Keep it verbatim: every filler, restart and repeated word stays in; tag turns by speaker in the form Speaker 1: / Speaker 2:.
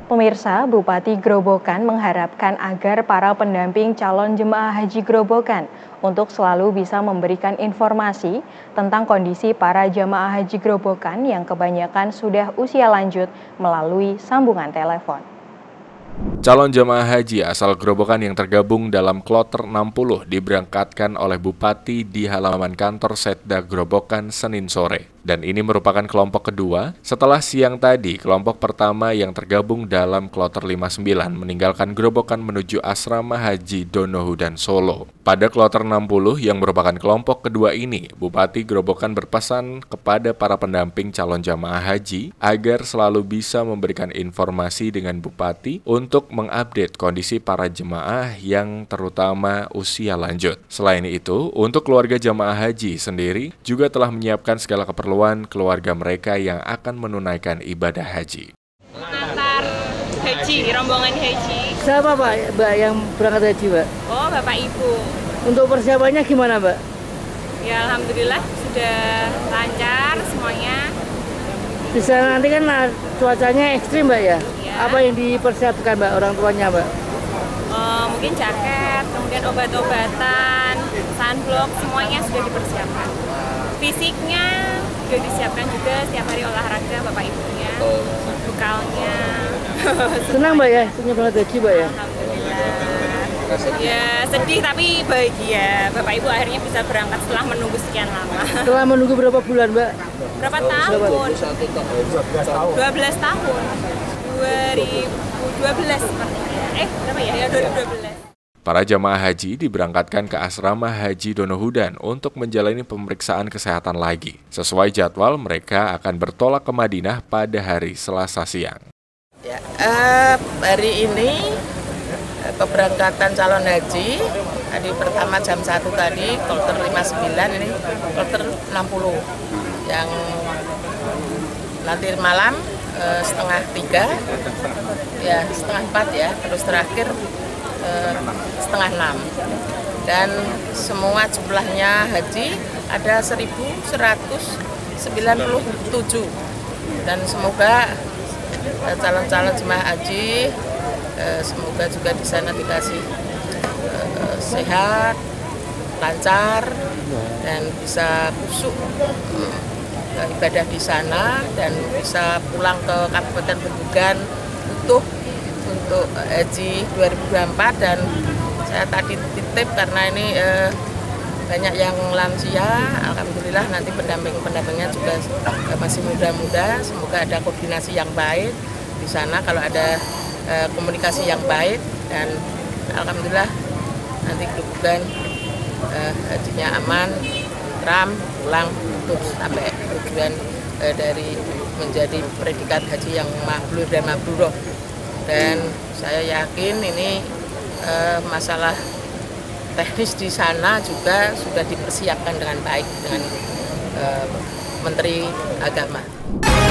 Speaker 1: Pemirsa, Bupati Grobogan mengharapkan agar para pendamping calon jemaah haji Grobogan untuk selalu bisa memberikan informasi tentang kondisi para jemaah haji Grobogan yang kebanyakan sudah usia lanjut melalui sambungan telepon.
Speaker 2: Calon jemaah haji asal Grobogan yang tergabung dalam kloter enam puluh diberangkatkan oleh Bupati di halaman kantor Setda Grobogan Senin sore. Dan ini merupakan kelompok kedua setelah siang tadi kelompok pertama yang tergabung dalam kloter lima puluh sembilan meninggalkan Grobogan menuju asrama haji Donohudan Solo. Pada kloter enam puluh yang merupakan kelompok kedua ini, Bupati Grobogan berpesan kepada para pendamping calon jamaah haji agar selalu bisa memberikan informasi dengan Bupati untuk mengupdate kondisi para jemaah yang terutama usia lanjut. Selain itu, untuk keluarga jamaah haji sendiri juga telah menyiapkan segala keperluan keluarga mereka yang akan menunaikan ibadah haji.
Speaker 3: Mengantar haji, rombongan haji.
Speaker 4: Siapa Pak, Mbak, yang berangkat haji, Mbak?
Speaker 3: Oh, Bapak Ibu.
Speaker 4: Untuk persiapannya gimana, Mbak?
Speaker 3: Ya, Alhamdulillah sudah lancar semuanya.
Speaker 4: Di sana nanti kan cuacanya ekstrim, Mbak, ya?
Speaker 3: Ya.
Speaker 4: Apa yang dipersiapkan, Mbak, orang tuanya, Mbak?
Speaker 3: Uh, mungkin jaket, kemudian obat-obatan, sunblock, semuanya sudah dipersiapkan. Fisiknya sudah disiapkan juga, setiap hari olahraga Bapak Ibunya, bekalnya.
Speaker 4: Senang, Mbak, ya? Punya berangkat haji, Mbak, ya?
Speaker 3: Alhamdulillah. Ya, sedih tapi bahagia. Bapak Ibu akhirnya bisa berangkat setelah menunggu sekian lama.
Speaker 4: Setelah menunggu berapa bulan, Mbak?
Speaker 3: Berapa tahun? dua belas tahun. dua ribu dua belas sepertinya. Eh, berapa ya? Ya, dua ribu dua belas.
Speaker 2: Para jamaah haji diberangkatkan ke asrama haji Donohudan untuk menjalani pemeriksaan kesehatan lagi. Sesuai jadwal, mereka akan bertolak ke Madinah pada hari Selasa siang.
Speaker 5: Ya, uh, hari ini keberangkatan calon haji tadi pertama jam satu tadi, kloter lima puluh sembilan, ini kloter enam puluh. Yang nanti malam uh, setengah tiga, ya setengah empat ya, terus terakhir uh, setengah enam. Dan semua jumlahnya haji ada seribu seratus sembilan puluh tujuh. Dan semoga uh, calon-calon jemaah haji uh, semoga juga di sana dikasih uh, sehat, lancar, dan bisa khusyuk uh, ibadah di sana dan bisa pulang ke Kabupaten Grobogan utuh untuk haji dua ribu dua puluh empat. Dan saya tadi titip karena ini eh, banyak yang lansia, alhamdulillah nanti pendamping-pendampingnya juga eh, masih muda-muda, semoga ada koordinasi yang baik di sana, kalau ada eh, komunikasi yang baik, dan alhamdulillah nanti Grobogan eh, hajinya aman, tram, pulang untuk sampai tujuan eh, dari menjadi predikat haji yang mabrur dan mabruroh. Dan saya yakin ini eh, masalah teknis di sana juga sudah dipersiapkan dengan baik dengan eh, Menteri Agama.